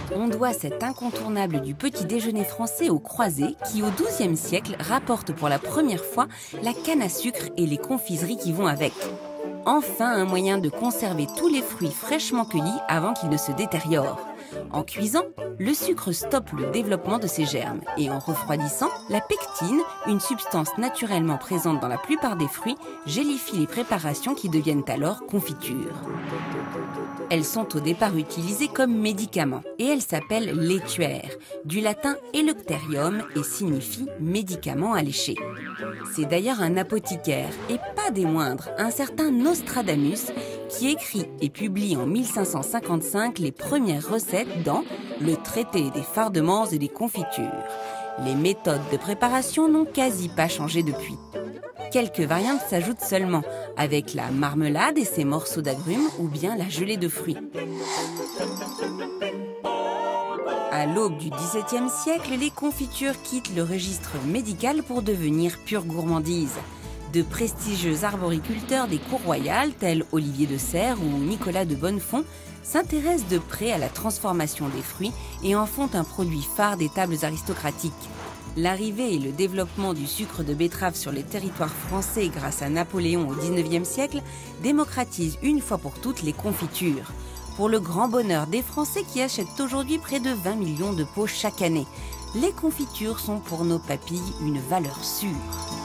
On doit cet incontournable du petit déjeuner français aux croisés qui, au XIIe siècle, rapporte pour la première fois la canne à sucre et les confiseries qui vont avec. Enfin, un moyen de conserver tous les fruits fraîchement cueillis avant qu'ils ne se détériorent. En cuisant, le sucre stoppe le développement de ces germes et en refroidissant, la pectine, une substance naturellement présente dans la plupart des fruits, gélifie les préparations qui deviennent alors confitures. Elles sont au départ utilisées comme médicaments et elles s'appellent laituaires, du latin electerium et signifie médicament alléché. C'est d'ailleurs un apothicaire, et pas des moindres, un certain Nostradamus, qui écrit et publie en 1555 les premières recettes dans le traité des fardements et des confitures. Les méthodes de préparation n'ont quasi pas changé depuis. Quelques variantes s'ajoutent seulement, avec la marmelade et ses morceaux d'agrumes ou bien la gelée de fruits. À l'aube du XVIIe siècle, les confitures quittent le registre médical pour devenir pure gourmandise. De prestigieux arboriculteurs des cours royales, tels Olivier de Serres ou Nicolas de Bonnefond, s'intéressent de près à la transformation des fruits et en font un produit phare des tables aristocratiques. L'arrivée et le développement du sucre de betterave sur les territoires français grâce à Napoléon au XIXe siècle démocratise une fois pour toutes les confitures. Pour le grand bonheur des Français qui achètent aujourd'hui près de 20 millions de pots chaque année, les confitures sont pour nos papilles une valeur sûre.